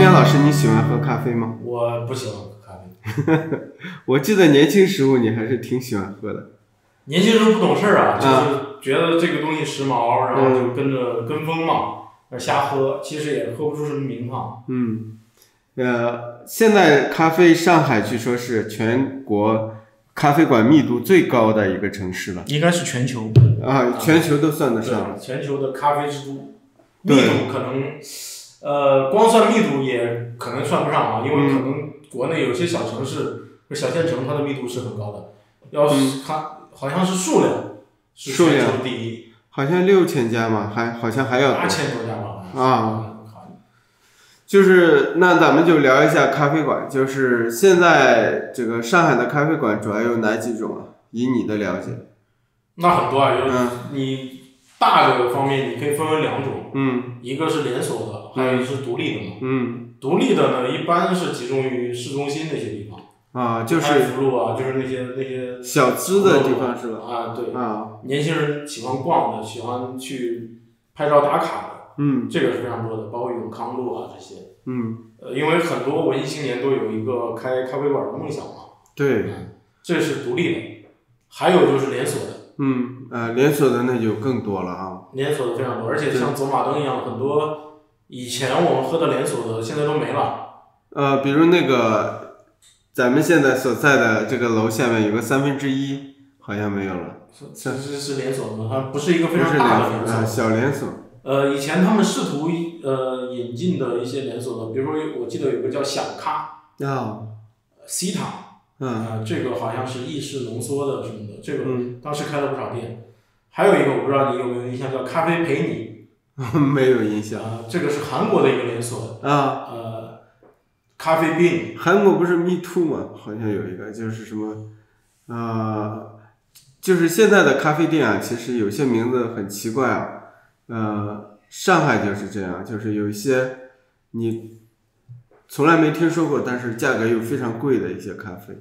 岩老师，你喜欢喝咖啡吗？ 我不喜欢喝咖啡。 我记得年轻时候你还是挺喜欢喝的。 年轻时候不懂事啊，就是觉得这个东西时髦，然后就跟风嘛，瞎喝，其实也喝不出什么名堂。 现在咖啡上海据说是全国咖啡馆密度最高的一个城市了， 应该是全球全球都算得上， 全球的咖啡之都，密度可能，光算密度也可能算不上啊，因为可能国内有些小城市、小县城，它的密度是很高的，要是它好像是数量是全球第一， 好像6000家嘛，好像还要多 8000多家吧就是那咱们就聊一下咖啡馆，就是现在这个上海的咖啡馆主要有哪几种啊？以你的了解， 那很多啊，你大的方面你可以分为2种，一个是连锁的，还有一个是独立的嘛，独立的呢一般是集中于市中心那些地方， 就是安福路啊，就是那些小资的地方是吧？ 对，年轻人喜欢逛的，喜欢去拍照打卡的。这个是非常多的，包括永康路啊这些。因为很多文艺青年都有一个开咖啡馆的梦想嘛。对。这是独立的，还有就是连锁的。 连锁的那就更多了啊。 连锁的非常多，而且像走马灯一样，很多以前我们喝的连锁的现在都没了。 比如那个咱们现在所在的这个楼下面有个1/3，好像没有了。 是连锁吗？它不是一个非常大的连锁。 小连锁。 以前他们试图引进的一些连锁的，比如说我记得有个叫响咖西塔，这个好像是意式浓缩的什么的，这个当时开了不少店。还有一个我不知道你有没有印象，叫咖啡陪你。 没有印象。 这个是韩国的一个连锁。咖啡病。 韩国不是 Me Too 吗？好像有一个就是什么就是现在的咖啡店啊，其实有些名字很奇怪啊。上海就是这样，就是有一些你从来没听说过，但是价格又非常贵的一些咖啡。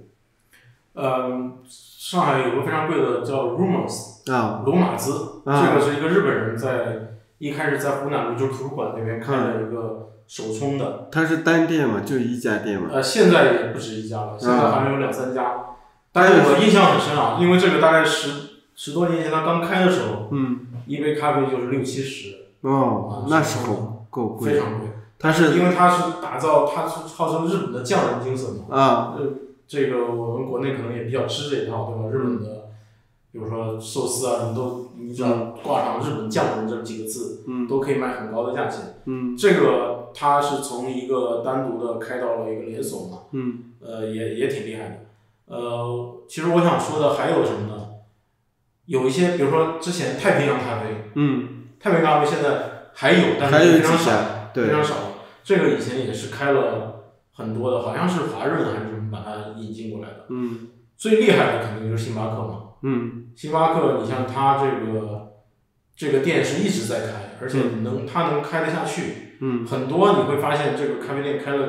上海有个非常贵的叫 Rumors 罗马兹，这个是一个日本人一开始在湖南路就是图书馆那边开了一个手冲的。 它是单店吗？就一家店吗？ 现在也不止一家了，现在好像有2、3家。但是我印象很深啊，因为这个大概十多年前他刚开的时候，一杯咖啡就是60-70。 那是够贵， 非常贵。因为它是它是号称日本的匠人精神嘛。这个我们国内可能也比较吃这一套，对吧？日本的，比如说寿司啊什么都，你只要挂上日本匠人这几个字，都可以卖很高的价钱。这个它是从一个单独的开到了一个连锁嘛。也挺厉害的。其实我想说的还有什么呢？有一些，比如说之前太平洋咖啡。太平洋咖啡现在还有，但是非常少，非常少。这个以前也是开了很多的，好像是华润还是什么把它引进过来的。最厉害的肯定就是星巴克嘛。星巴克，你像它这个店是一直在开，而且它能开得下去。很多你会发现这个咖啡店开了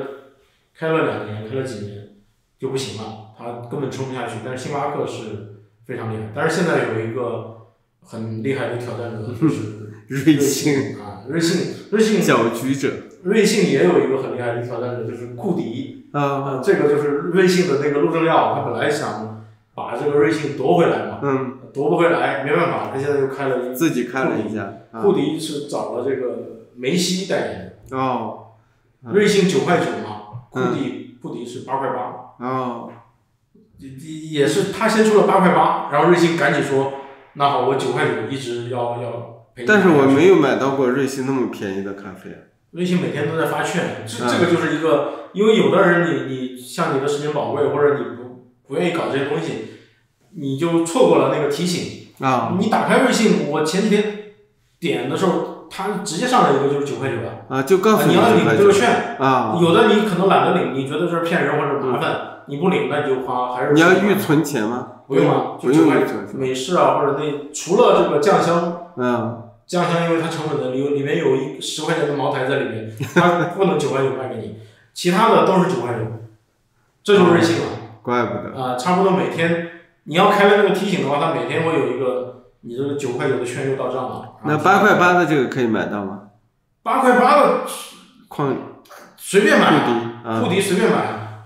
2年，开了几年就不行了，它根本撑不下去。但是星巴克是非常厉害，但是现在有一个很厉害的挑战者就是瑞幸瑞幸搅局者。 瑞幸也有一个很厉害的挑战者，就是库迪。这个就是瑞幸的那个陆正耀，他本来想把这个瑞幸夺回来嘛。夺不回来，没办法，他现在又自己开了一家。 库迪是找了这个梅西代言的。瑞幸9.9嘛，库迪是8.8。也是他先出了8.8，然后瑞幸赶紧说，那好，我9.9一直要陪你。 但是我没有买到过瑞幸那么便宜的咖啡。 瑞幸每天都在发券，这个就是一个，因为有的人你像你的时间宝贵，或者你不愿意搞这些东西，你就错过了那个提醒。你打开瑞幸，我前几天点的时候，它直接上来一个就是9.9的。 就告诉你要领这个券。有的你可能懒得领，你觉得这是骗人或者麻烦，你不领那你就花还是。 你要预存钱吗？ 不用啊，就9.9。美式啊，或者除了这个酱香。酱香因为它成本的里面有10块钱的茅台在里面，它不能9.9卖给你，其他的都是9.9，这就是瑞幸了。 怪不得。 差不多每天你要开了那个提醒的话，它每天会有一个你这个9.9的券又到账了。 那8.8的这个可以买到吗？ 8.8的随便买，库迪随便买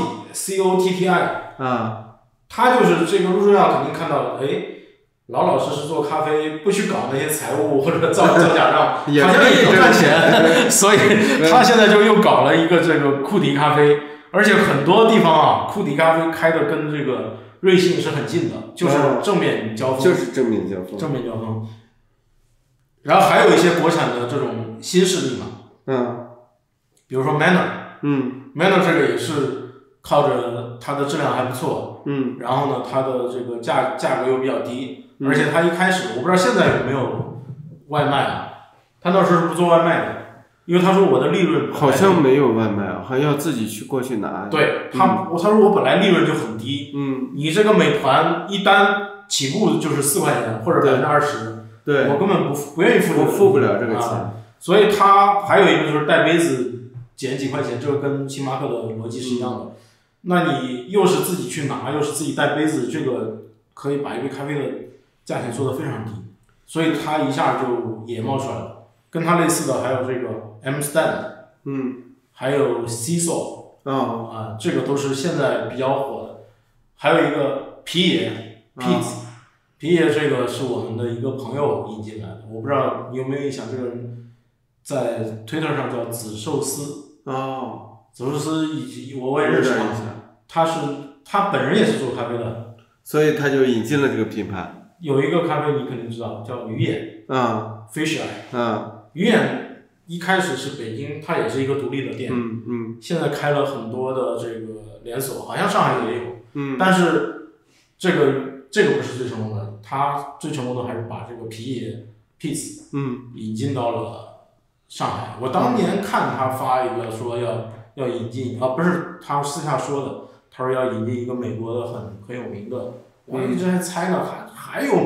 ，Cotti， 啊， 他就是这个陆正耀肯定看到，哎，老老实实做咖啡，不去搞那些财务或者造假账，好像也能赚钱，所以他现在就又搞了一个这个库迪咖啡，而且很多地方啊，库迪咖啡开的跟这个瑞幸是很近的，就是正面交锋，正面交锋。然后还有一些国产的这种新势力嘛，比如说 Manner，Manner 这个也是靠着它的质量还不错，然后呢，它的这个价格又比较低，而且它一开始我不知道现在有没有外卖啊，他那时候是不做外卖的，因为他说我的利润好像没有外卖，还要自己去过去拿。 对他说我本来利润就很低，你这个美团一单起步就是4块钱或者20%， 对， 我根本不愿意付， 我付不了这个钱， 所以他还有一个就是带杯子减几块钱，这个跟星巴克的逻辑是一样的。那你又是自己去拿，又是自己带杯子，这个可以把一杯咖啡的价钱做得非常低，所以他一下就也冒出来了。跟他类似的还有这个 Amstand，还有 Cecil，这个都是现在比较火的。还有一个皮爷 Pete，皮爷这个是我们的一个朋友引进来的，我不知道你有没有印象，这个人在 Twitter 上叫紫寿司。紫寿司我也认识他本人也是做咖啡的， 所以他就引进了这个品牌。 有一个咖啡你肯定知道，叫鱼眼，Fish Eye，鱼眼一开始是北京，它也是一个独立的店，现在开了很多的这个连锁，好像上海也有，但是这个不是最成功的，他最成功的还是把这个皮野 Peace 引进到了上海。我当年看他发一个说要引进不是他私下说的，他说要引进一个美国的很有名的，我一直还猜呢，还有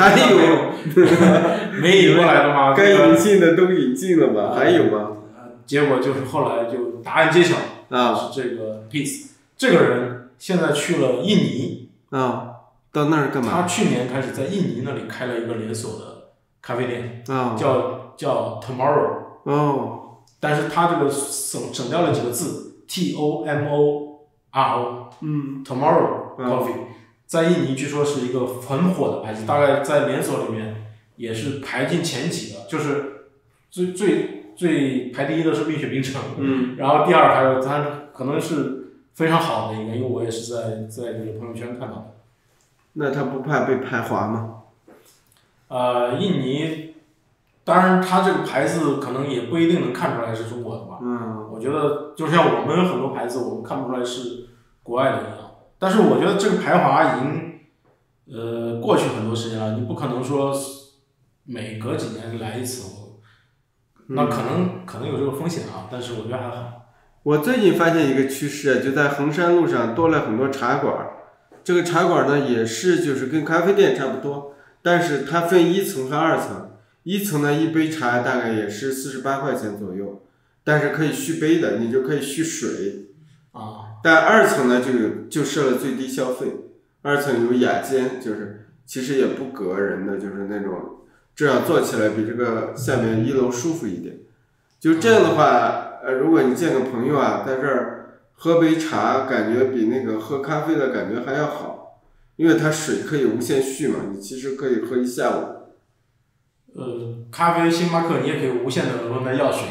没引过来的吗？ 该引进的都引进了吧？还有吗？ 结果就是后来就答案揭晓是这个 Peace 这个人现在去了印尼到那儿干嘛？ 他去年开始在印尼那里开了一个连锁的咖啡店叫 Tomorrow 但是他这个省掉了几个字 TOMORO Tomorrow Coffee 在印尼据说是一个很火的牌子，大概在连锁里面也是排进前几的，就是最排第一的是蜜雪冰城，然后第二还有它可能是非常好的一个，因为我也是在这个朋友圈看到的。 那他不怕被排华吗？ 印尼，当然他这个牌子可能也不一定能看出来是中国的吧。我觉得就像我们很多牌子，我们看不出来是国外的一样。但是我觉得这个排华已经过去很多时间了，你不可能说每隔几年来一次，那可能有这个风险啊，但是我觉得还好。 我最近发现一个趋势，就在衡山路上多了很多茶馆。这个茶馆呢也是就是跟咖啡店差不多，但是它分1层和2层。1层呢一杯茶大概也是48块钱左右，但是可以续杯的，你就可以续水。但2层呢就设了最低消费，2层有雅间，就是其实也不隔人的，就是那种这样坐起来比这个下面1楼舒服一点。就这样的话，如果你见个朋友啊，在这儿喝杯茶，感觉比那个喝咖啡的感觉还要好，因为它水可以无限续嘛，你其实可以喝一下午。 咖啡星巴克你也可以无限的额外要水。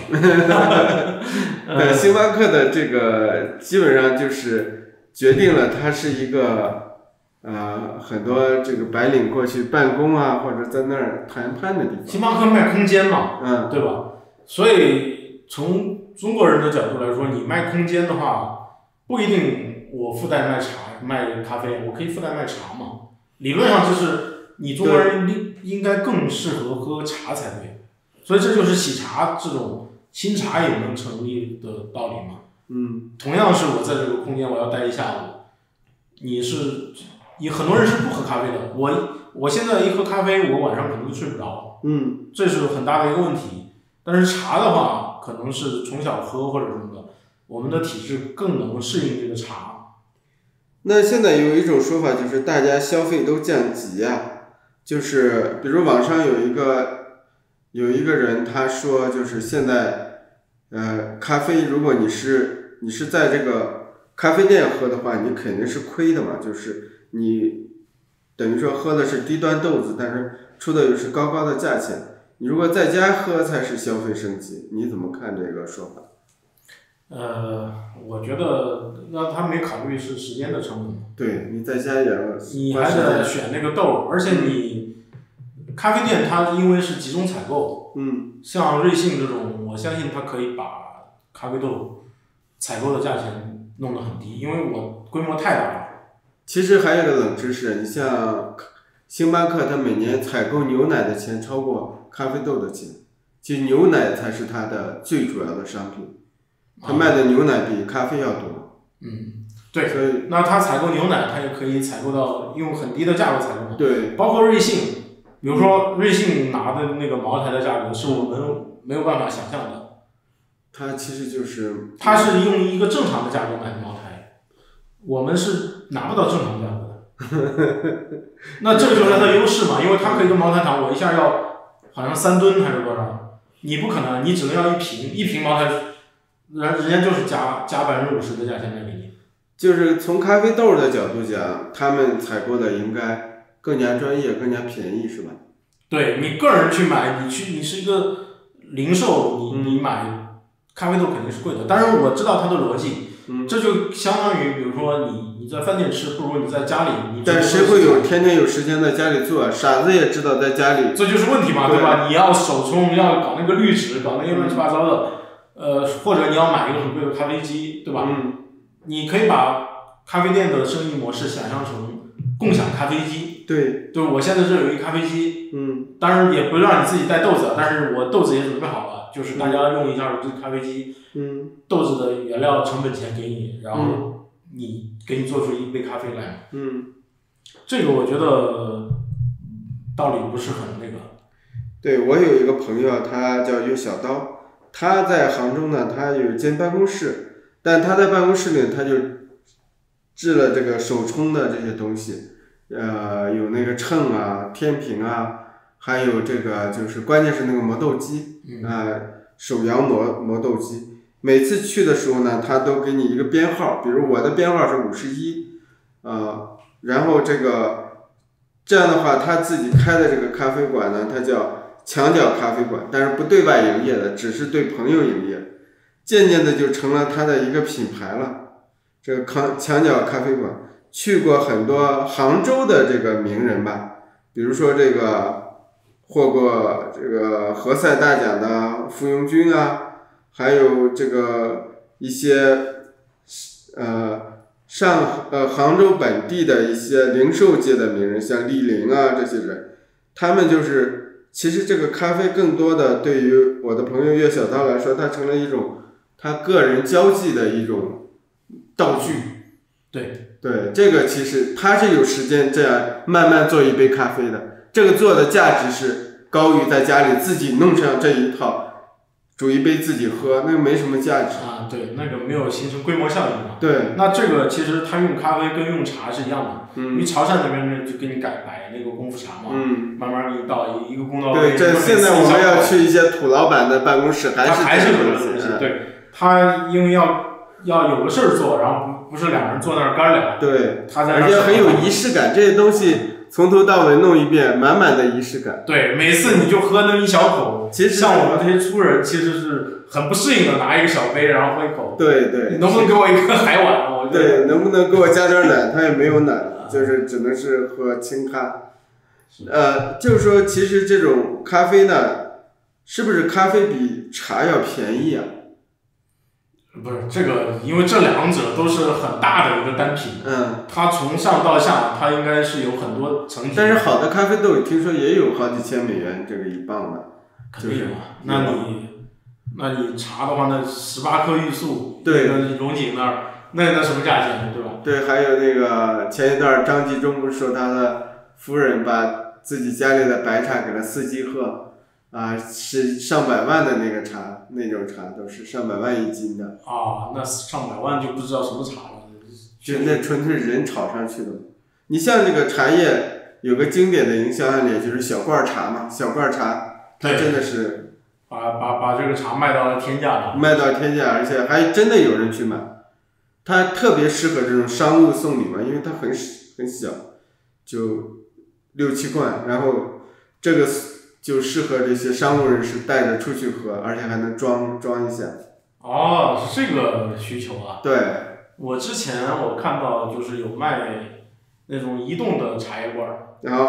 星巴克的这个基本上就是决定了它是一个很多这个白领过去办公啊，或者在那儿谈判的地方。 星巴克卖空间嘛，对吧？所以从中国人的角度来说，你卖空间的话，不一定我附带卖咖啡，我可以附带卖茶嘛。理论上就是你中国人应该更适合喝茶才对，所以这就是喜茶这种新茶也能成立的道理嘛。同样是我在这个空间我要待一下午，很多人是不喝咖啡的，我现在一喝咖啡，我晚上可能就睡不着，这是很大的一个问题。但是茶的话，可能是从小喝或者什么的，我们的体质更能适应这个茶。 那现在有一种说法，就是大家消费都降级就是比如网上有一个人他说，就是现在咖啡如果你是在这个咖啡店喝的话，你肯定是亏的嘛，就是你等于说喝的是低端豆子，但是出的又是高高的价钱。你如果在家喝才是消费升级，你怎么看这个说法？ 我觉得那他没考虑是时间的成本。 对，你在家也要。 你还得选那个豆，而且你咖啡店它因为是集中采购，像瑞幸这种，我相信它可以把咖啡豆采购的价钱弄得很低，因为我规模太大了。 其实还有个冷知识，你像星巴克，它每年采购牛奶的钱超过咖啡豆的钱，其实牛奶才是它的最主要的商品，它卖的牛奶比咖啡要多。 对， 所以那它采购牛奶，它也可以采购到用很低的价格采购嘛。 对， 包括瑞幸，比如说瑞幸拿的那个茅台的价格是我们没有办法想象的。 它其实就是它是用一个正常的价格买的茅台，我们是拿不到正常价格的。那这个就是它的优势嘛，因为它可以跟茅台谈，我一下要好像3吨还是多少，你不可能，你只能要一瓶茅台，人家就是加50%的价钱卖给你。 就是从咖啡豆的角度讲，他们采购的应该更加专业、更加便宜，是吧？ 对，你个人去买，你是一个零售，你买咖啡豆肯定是贵的。当然我知道它的逻辑，这就相当于比如说你在饭店吃，不如你在家里。 但谁会有天天有时间在家里做啊？傻子也知道在家里。 这就是问题嘛，对吧？你要手冲，要搞那个滤纸，搞那些乱七八糟的，或者你要买一个很贵的咖啡机，对吧？你可以把咖啡店的生意模式想象成共享咖啡机。 对， 我现在这有一个咖啡机，当然也不让你自己带豆子，但是我豆子也准备好了，就是大家用一下这个咖啡机，豆子的原料成本钱给你，然后给你做出一杯咖啡来。这个我觉得道理不是很那个。 对，我有一个朋友，他叫岳小刀，他在杭州呢，他有一间办公室，但他在办公室里他就制了这个手冲的这些东西，有那个秤啊、天平啊，还有这个就是关键是那个磨豆机，手摇磨豆机。每次去的时候呢，他都给你一个编号，比如我的编号是51，然后这样的话，他自己开的这个咖啡馆呢，它叫墙角咖啡馆，但是不对外营业的，只是对朋友营业，渐渐的就成了他的一个品牌了。这个墙角咖啡馆去过很多杭州的这个名人吧，比如说这个获过这个何塞大奖的傅庸君啊，还有这个一些杭州本地的一些零售界的名人，像李林啊这些人，他们就是其实这个咖啡更多的对于我的朋友岳小刀来说，它成了一种他个人交际的一种道具。对，这个其实他是有时间这样慢慢做一杯咖啡的，这个做的价值是高于在家里自己弄上这一套煮一杯自己喝，那个没什么价值对，那个没有形成规模效应嘛。 对， 那这个其实他用咖啡跟用茶是一样的。因为潮汕那边就给你摆那个功夫茶嘛，慢慢给你倒一个公道杯。 对，这现在我们要去一些土老板的办公室， 还是有这个东西。对，他因为要有个事儿做，然后不是2人坐那儿干聊。 对， 他在而且很有仪式感，这些东西从头到尾弄一遍，满满的仪式感。 对，每次你就喝那么一小口， 其实像我们这些粗人其实是很不适应的，拿一个小杯然后喝一口。 对， 你能不能给我一个海碗？ 对，能不能给我加点奶？他也没有奶，就是只能是喝清咖。就是说，其实这种咖啡呢，是不是咖啡比茶要便宜啊？ 不是这个，因为这2者都是很大的一个单品。它从上到下，它应该是有很多层级。 但是好的咖啡豆，听说也有好几千美元这个一磅的。 肯定有啊。那你茶的话，那18颗玉素， 对， 那个龙井那儿，那什么价钱，对吧？ 对，还有那个前一段张纪中不是说他的夫人把自己家里的白茶给他司机喝，是上百万的那个茶，那种茶都是上百万1斤的。 那上百万就不知道什么茶了。 就那纯粹人炒上去的。你像这个茶叶有个经典的营销案例，就是小罐茶嘛，小罐茶它真的是把这个茶卖到了天价了。 卖到天价，而且还真的有人去买。它特别适合这种商务送礼嘛，因为它很小，就6、7罐，然后这个就适合这些商务人士带着出去喝，而且还能装一下。 哦，是这个需求啊。 对。 我之前看到就是有卖那种移动的茶叶罐。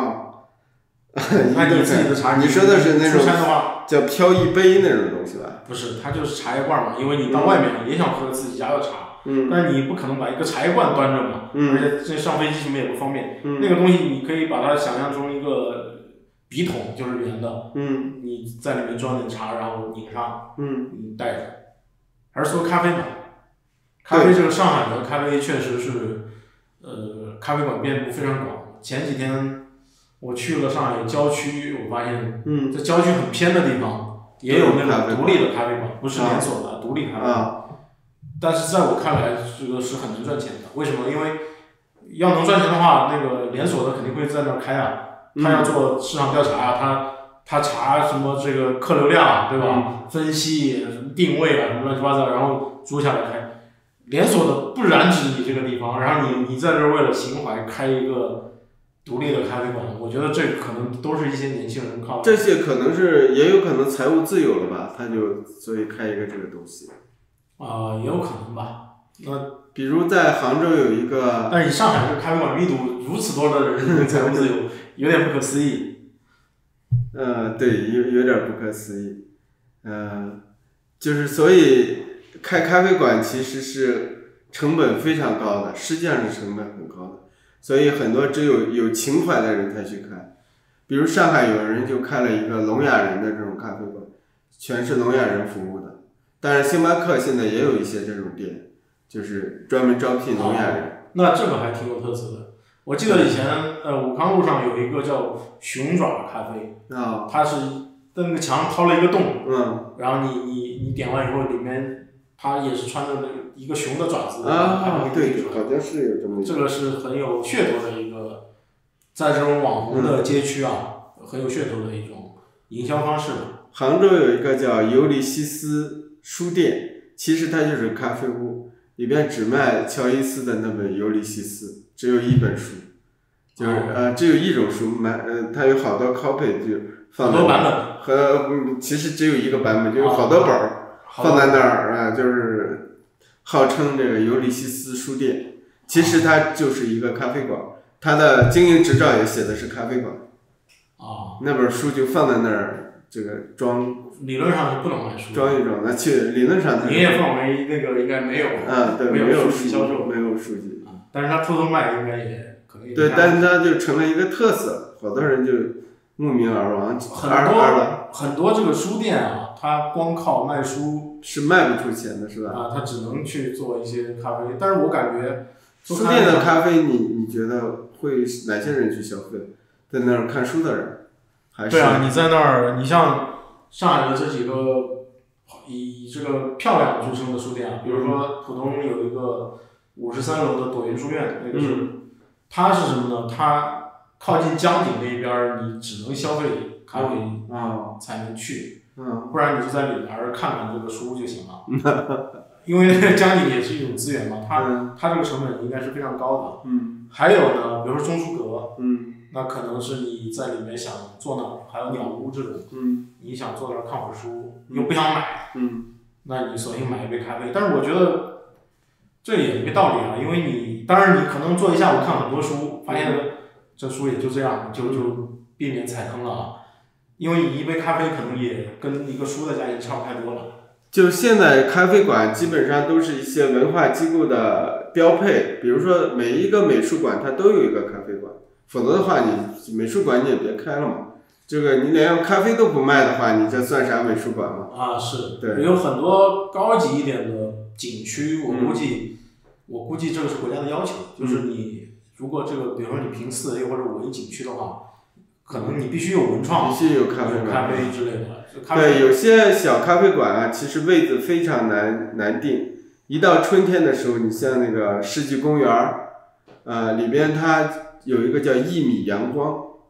那你自己的茶， 你说的是那种出差的话叫飘逸杯那种东西吧？ 不是，它就是茶叶罐嘛，因为你到外面也想喝自己家的茶。但你不可能把一个茶叶罐端着嘛，而且这上飞机什么也不方便。那个东西你可以把它想象成一个笔筒，就是圆的。你在里面装点茶，然后拧上，你带着。还是说咖啡嘛？咖啡这个上海的咖啡确实是，咖啡馆遍布非常广。前几天我去了上海郊区，我发现，在郊区很偏的地方也有那种独立的咖啡馆，不是连锁的，独立咖啡馆。但是在我看来，这个是很能赚钱的。为什么？因为要能赚钱的话，那个连锁的肯定会在那儿开啊。他要做市场调查啊，他查什么这个客流量，对吧？分析什么定位啊，什么乱七八糟，然后租下来开。连锁的不染指你这个地方，然后你在这儿为了情怀开一个独立的咖啡馆，我觉得这可能都是一些年轻人靠。 这些可能是也有可能财务自由了吧，他就所以开一个这个东西。 也有可能吧。那比如在杭州有一个， 但是上海这个咖啡馆密度如此多的人财务自由，有点不可思议。 对，有点不可思议。就是所以开咖啡馆其实是成本非常高的，实际上是成本很高的，所以很多只有情怀的人才去开。比如上海有人就开了一个聋哑人的这种咖啡馆，全是聋哑人服务的。当然星巴克现在也有一些这种店，就是专门招聘聋哑人。 那这个还挺有特色的。我记得以前武康路上有一个叫熊爪咖啡，它是在那个墙上掏了一个洞，然后你点完以后，里面它也是穿着一个熊的爪子。 对，好像是有这么一个。 这个是很有噱头的一个，在这种网红的街区很有噱头的一种营销方式。 杭州有一个叫尤利西斯书店，其实它就是咖啡屋，里边只卖乔伊斯的那本《尤利西斯》，只有一本书，就是只有一种书，它有好多 copy 就放在那儿，其实只有一个版本，就有好多本放在那儿就是号称这个尤利西斯书店，其实它就是一个咖啡馆，它的经营执照也写的是咖啡馆。那本书就放在那儿，这个装。 理论上是不能买书。 装一装，理论上。 营业范围那个应该没有。 对， 没有数据销售， 没有数据。 但是他偷偷卖应该也可能。 对，但是它就成了一个特色，好多人就慕名而往。 很多这个书店它光靠卖书是卖不出钱的，是吧？ 它只能去做一些咖啡，但是我感觉。 书店的咖啡，你觉得会哪些人去消费？在那儿看书的人，还是？ 对啊，你在那儿，你像上海的这几个以这个漂亮著称的书店比如说浦东有一个53楼的朵云书院，那个是，它是什么呢？它靠近江景那边，你只能消费咖啡才能去，不然你就在里边看看这个书就行了。因为那个江景也是一种资源嘛，它这个成本应该是非常高的。还有呢，比如说中书阁，那可能是你在里面想坐那儿，还有鸟屋这种，你想坐那儿看会儿书，又不想买，那你索性买一杯咖啡。但是我觉得这也没道理因为当然你可能坐一下午看很多书，发现这书也就这样，就避免踩坑了因为你一杯咖啡可能也跟一个书的价钱差不太多了。 就现在咖啡馆基本上都是一些文化机构的标配，比如说每一个美术馆它都有一个咖啡馆，否则的话你美术馆你也别开了嘛。这个你连咖啡都不卖的话，你这算啥美术馆嘛？ 是， 对， 有很多高级一点的景区，我估计这个是国家的要求，就是你如果这个比如说你评4A或者5A景区的话，可能你必须有文创， 必须有咖啡之类的。 对，有些小咖啡馆其实位子非常难定。一到春天的时候，你像那个世纪公园里边它有一个叫1米阳光，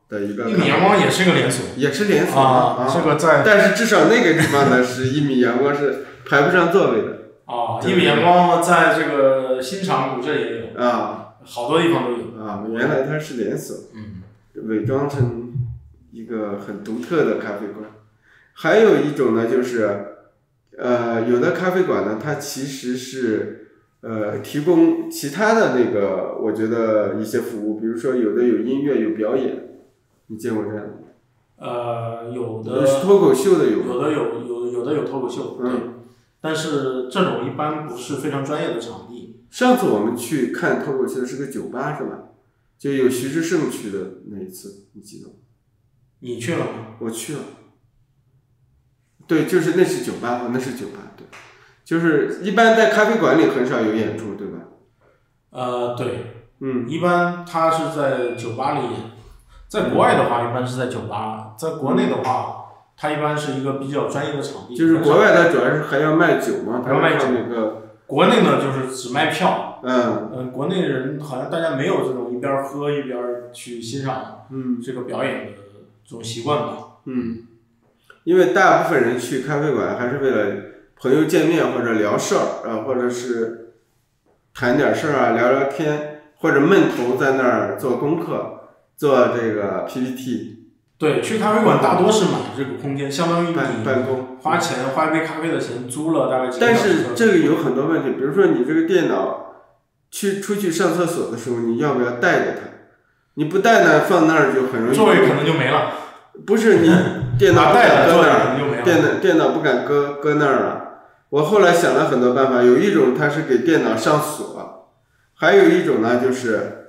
的一个。 1米阳光也是个连锁。 也是连锁啊，这个在。 但是至少那个地方呢是1米阳光是排不上座位的。 1米阳光在这个新场古镇也有。好多地方都有。 原来它是连锁。伪装成一个很独特的咖啡馆。还有一种呢，就是有的咖啡馆呢，它其实是提供其他的那个，我觉得一些服务，比如说有的有音乐有表演，你见过这样的？ 有的是脱口秀的有的有脱口秀，对，但是这种一般不是非常专业的场地。 上次我们去看脱口秀是个酒吧是吧？就有徐志胜去的那一次，你记得吗？ 你去了吗？ 我去了。对，就是那是酒吧，那是酒吧，对，就是一般在咖啡馆里很少有演出，对吧？ 对，一般他是在酒吧里演，在国外的话一般是在酒吧，在国内的话，它一般是一个比较专业的场地。 就是国外它主要是还要卖酒嘛， 还要卖酒那个。 国内呢就是只卖票。 国内人好像大家没有这种一边喝一边去欣赏这个表演的这种习惯吧。 因为大部分人去咖啡馆还是为了朋友见面或者聊事儿或者是谈点事儿聊聊天，或者闷头在那儿做功课，做这个 PPT。 对，去咖啡馆大多是买这个空间，相当于你办公花一杯咖啡的钱租了大概几个但小时。 是这个有很多问题，比如说你这个电脑出去上厕所的时候，你要不要带着它？你不带呢，放那儿就很容易。 座位可能就没了。 不是你电脑不敢搁那儿， 电脑不敢搁那儿了。我后来想了很多办法，有一种它是给电脑上锁，还有一种呢就是，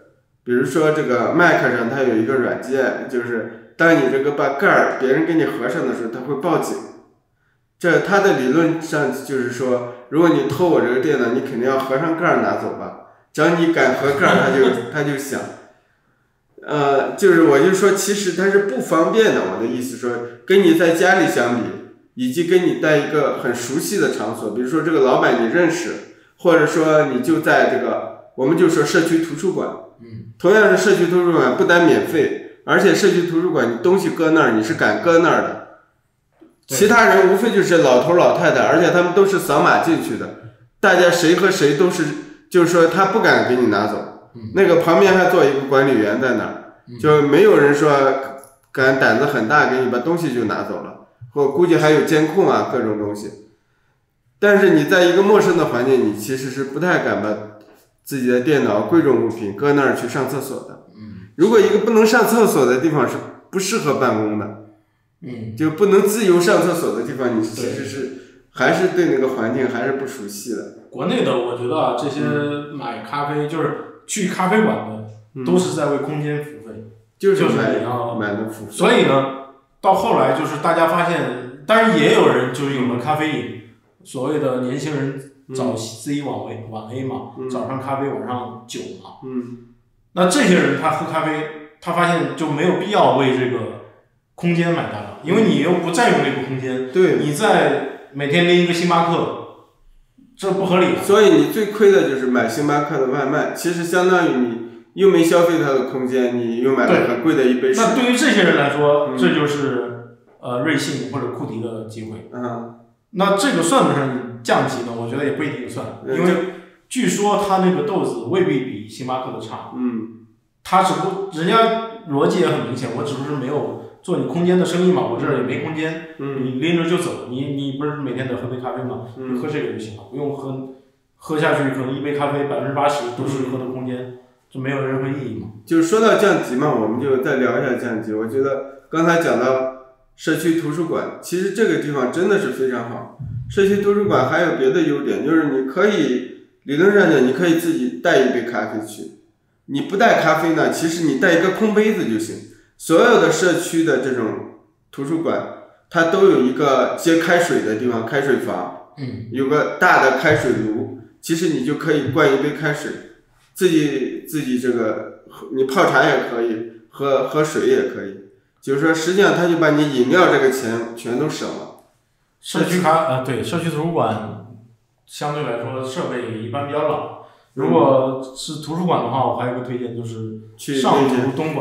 比如说这个 Mac 上它有一个软件，就是当你这个把盖儿别人给你合上的时候，它会报警。它的理论上就是说，如果你偷我这个电脑，你肯定要合上盖儿拿走吧？只要你敢合盖儿，它就响。就是我就说，其实它是不方便的。我的意思说，跟你在家里相比，以及跟你在一个很熟悉的场所，比如说这个老板你认识，或者说你就在这个，我们就说社区图书馆。同样是社区图书馆，不但免费，而且社区图书馆你东西搁那儿，你是敢搁那儿的。其他人无非就是老头老太太，而且他们都是扫码进去的，大家谁和谁都是，就是说他不敢给你拿走。那个旁边还坐一个管理员在那儿。就没有人说胆子很大给你把东西就拿走了，我估计还有监控各种东西。但是你在一个陌生的环境，你其实是不太敢把自己的电脑贵重物品搁那儿去上厕所的。如果一个不能上厕所的地方是不适合办公的。就不能自由上厕所的地方，你其实是还是对那个环境还是不熟悉的。 国内的我觉得这些买咖啡就是去咖啡馆的，都是在为空间付费。 就是你要买的付费。 所以呢，到后来就是大家发现，当然也有人就是有了咖啡瘾，所谓的年轻人早 C 晚 A 嘛，早上咖啡晚上酒嘛。那这些人他喝咖啡，他发现就没有必要为这个空间买单了，因为你又不占用这个空间。 对。 你在每天拎一个星巴克，这不合理。 所以你最亏的就是买星巴克的外卖，其实相当于你又没消费它的空间，你又买了很贵的一杯水。 那对于这些人来说，这就是瑞幸或者库迪的机会。那这个算不算降级呢？我觉得也不一定算，因为据说他那个豆子未必比星巴克的差。他只不人家逻辑也很明显，我只不是没有做你空间的生意嘛，我这儿也没空间，你拎着就走，你不是每天得喝杯咖啡嘛，你喝这个就行了，不用喝下去，可能一杯咖啡80%都是喝的空间。就没有任何意义嘛？ 就是说到降级嘛，我们就再聊一下降级。我觉得刚才讲到社区图书馆，其实这个地方真的是非常好。社区图书馆还有别的优点，就是你可以理论上讲，你可以自己带一杯咖啡去。你不带咖啡呢，其实你带一个空杯子就行。所有的社区的这种图书馆，它都有一个接开水的地方，开水房，有个大的开水炉，其实你就可以灌一杯开水。自己这个你泡茶也可以，喝水也可以，就是说实际上他就把你饮料这个钱全都省了。 社区图书馆相对来说设备一般比较老。如果是图书馆的话，我还有一个推荐就是上图东馆。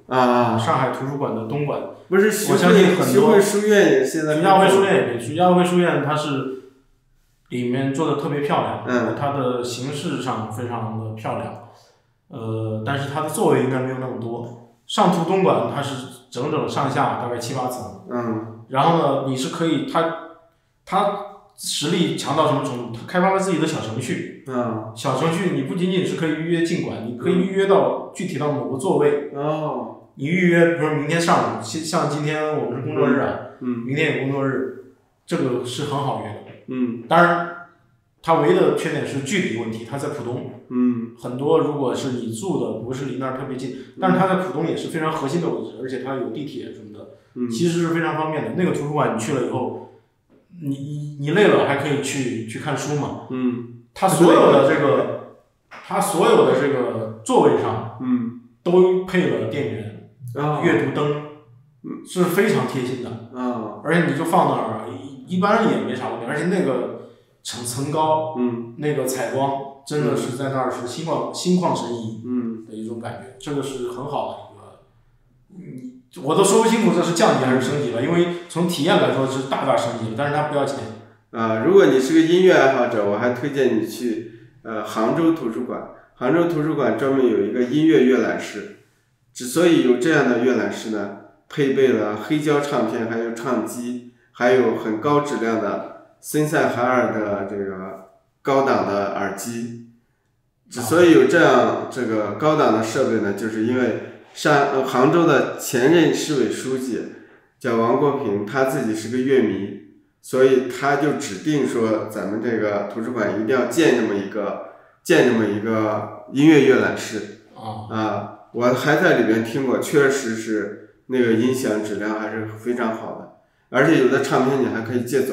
上海图书馆的东馆。 不是我相信很多徐汇书院也现在。 徐家汇书院也可以，徐家汇书院它是里面做的特别漂亮，它的形式上非常的漂亮，但是它的座位应该没有那么多。上图东馆它是整整上下大概7、8层，然后呢，你是可以它实力强到什么程度？它开发了自己的小程序，小程序你不仅仅是可以预约进馆，你可以预约到具体到某个座位。你预约，比如说明天上午，像今天我们是工作日啊，明天也工作日，这个是很好约的。当然，它唯一的缺点是距离问题，它在浦东。很多如果是你住的不是离那儿特别近，但是它在浦东也是非常核心的位置，而且它有地铁什么的，其实是非常方便的。那个图书馆你去了以后，你累了还可以去看书嘛。它所有的这个座位上，都配了电源。阅读灯是非常贴心的，而且你就放那儿，一般人也没啥问题，而且那个层高，那个采光真的是在那儿是心旷神怡的一种感觉，这个是很好的一个，我都说不清楚这是降级还是升级了，因为从体验来说是大升级了，但是它不要钱。 如果你是个音乐爱好者，我还推荐你去杭州图书馆。杭州图书馆专门有一个音乐阅览室。之所以有这样的阅览室呢，配备了黑胶唱片，还有唱机，还有很高质量的森赛海尔的这个高档的耳机。之所以有这样这个高档的设备呢，就是因为杭州的前任市委书记叫王国平，他自己是个乐迷，所以他就指定说咱们这个图书馆一定要建这么一个音乐阅览室。我还在里边听过，确实是那个音响质量还是非常好的，而且有的唱片你还可以借走。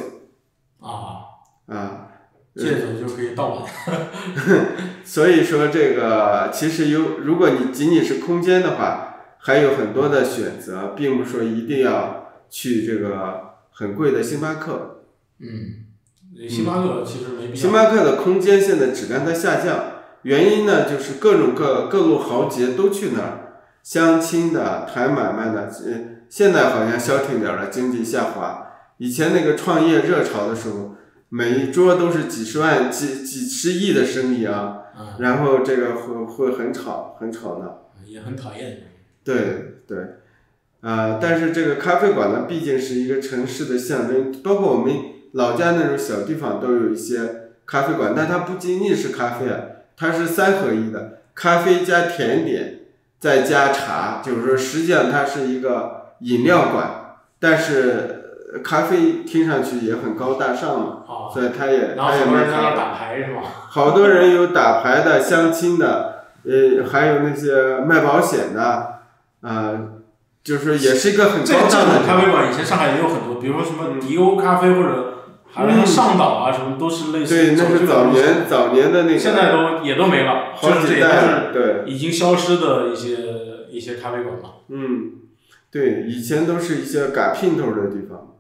借走就可以盗版。 所以说这个其实如果你仅仅是空间的话，还有很多的选择，并不是说一定要去这个很贵的星巴克。 星巴克其实没必要。 星巴克的空间现在质量在下降。原因呢，就是各路豪杰都去那儿，相亲的、谈买卖的，现在好像消停点了，经济下滑。以前那个创业热潮的时候，每一桌都是几十万、几十亿的生意啊，然后这个会很吵闹， 也很讨厌。 对，但是这个咖啡馆呢，毕竟是一个城市的象征，包括我们老家那种小地方都有一些咖啡馆，但它不仅仅是咖啡它是3合1的，咖啡加甜点再加茶，就是说实际上它是一个饮料馆，但是咖啡听上去也很高大上嘛，所以它也然后好多人在那打牌是吧？ 好多人有打牌的、相亲的，还有那些卖保险的，就是也是一个很高档的咖啡馆。以前上海也有很多，比如说什么迪欧咖啡或者。还有上岛啊，什么都是类似。 对，那是早年的那个。 现在也都没了， 好几代，对， 已经消失的一些咖啡馆嘛。 对，以前都是一些嘎姘头的地方。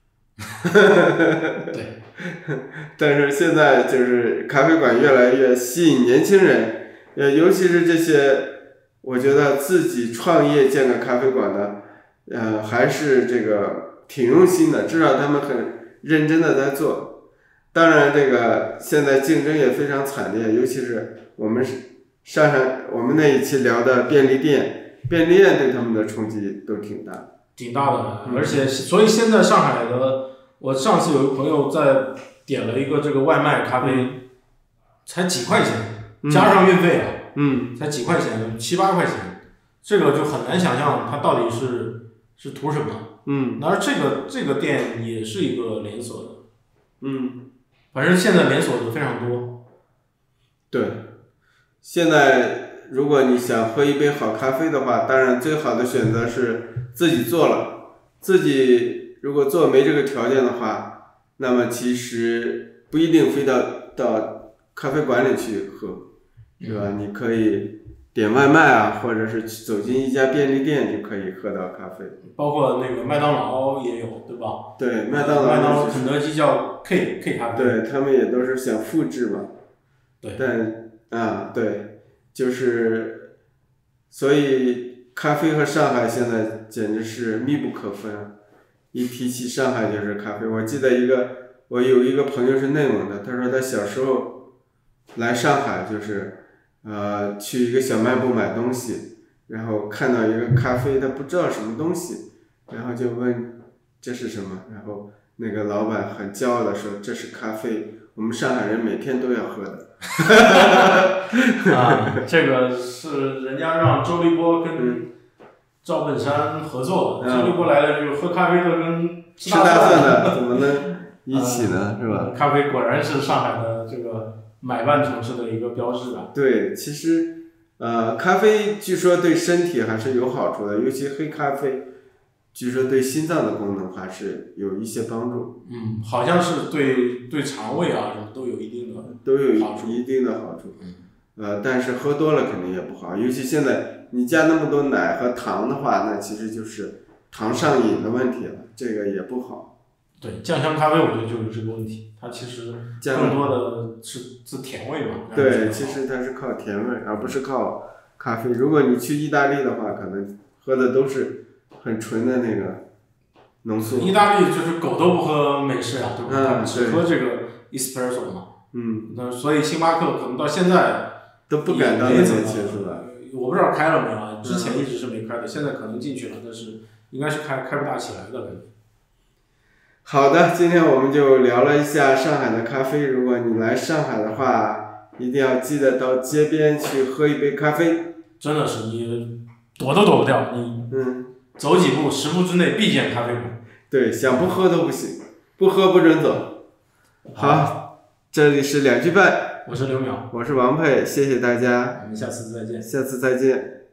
对。 但是现在就是咖啡馆越来越吸引年轻人，尤其是这些，我觉得自己创业建个咖啡馆的，还是这个挺用心的，至少他们很认真的在做。当然这个现在竞争也非常惨烈，尤其是我们那一期聊的便利店对他们的冲击都挺大的，而且所以现在上海的，我上次有一个朋友在点了一个这个外卖咖啡，才几块钱，加上运费才几块钱，7、8块钱，这个就很难想象它到底是图什么。而这个店也是一个连锁的，反正现在连锁的非常多。 对，现在如果你想喝一杯好咖啡的话，当然最好的选择是自己做了。自己如果做没这个条件的话，那么其实不一定非到咖啡馆里去喝，是吧？你可以点外卖啊，或者是走进一家便利店就可以喝到咖啡。 包括那个麦当劳也有，对吧？ 对，麦当劳、 肯德基叫 K 咖啡。 对，他们也都是想复制嘛。 对。 但对，就是，所以咖啡和上海现在简直是密不可分，一提起上海就是咖啡。我记得我有一个朋友是内蒙的，他说他小时候来上海就是去一个小卖部买东西，然后看到一个咖啡，他不知道什么东西，然后就问这是什么，然后那个老板很骄傲的说这是咖啡，我们上海人每天都要喝的。 这个是人家让周立波跟赵本山合作的，周立波来了就喝咖啡的跟吃大蒜的怎么能一起呢？是吧？ 咖啡果然是上海的这个买办城市的一个标志啊。 对，其实咖啡据说对身体还是有好处的，尤其黑咖啡，据说对心脏的功能还是有一些帮助。 好像是对肠胃啊什么都有一定的好处。但是喝多了肯定也不好，尤其现在你加那么多奶和糖的话，那其实就是糖上瘾的问题了，这个也不好。 对，酱香咖啡我觉得就有这个问题，它其实更多的是甜味嘛。 对，其实它是靠甜味，而不是靠咖啡。如果你去意大利的话，可能喝的都是很纯的那个浓缩。 意大利就是狗都不喝美式啊，对不对？他们只喝这个 espresso 嘛。那所以星巴克可能到现在都不敢到那边去，是吧？ 我不知道开了没有啊，之前一直是没开的，现在可能进去了，但是应该是开不大起来的感觉。 好的，今天我们就聊了一下上海的咖啡。如果你来上海的话，一定要记得到街边去喝一杯咖啡。 真的是你躲都躲不掉，你走几步10步之内必见咖啡馆。 对，想不喝都不行，不喝不准走。好，这里是2句半， 我是刘淼， 我是王佩，谢谢大家， 我们下次再见。 下次再见。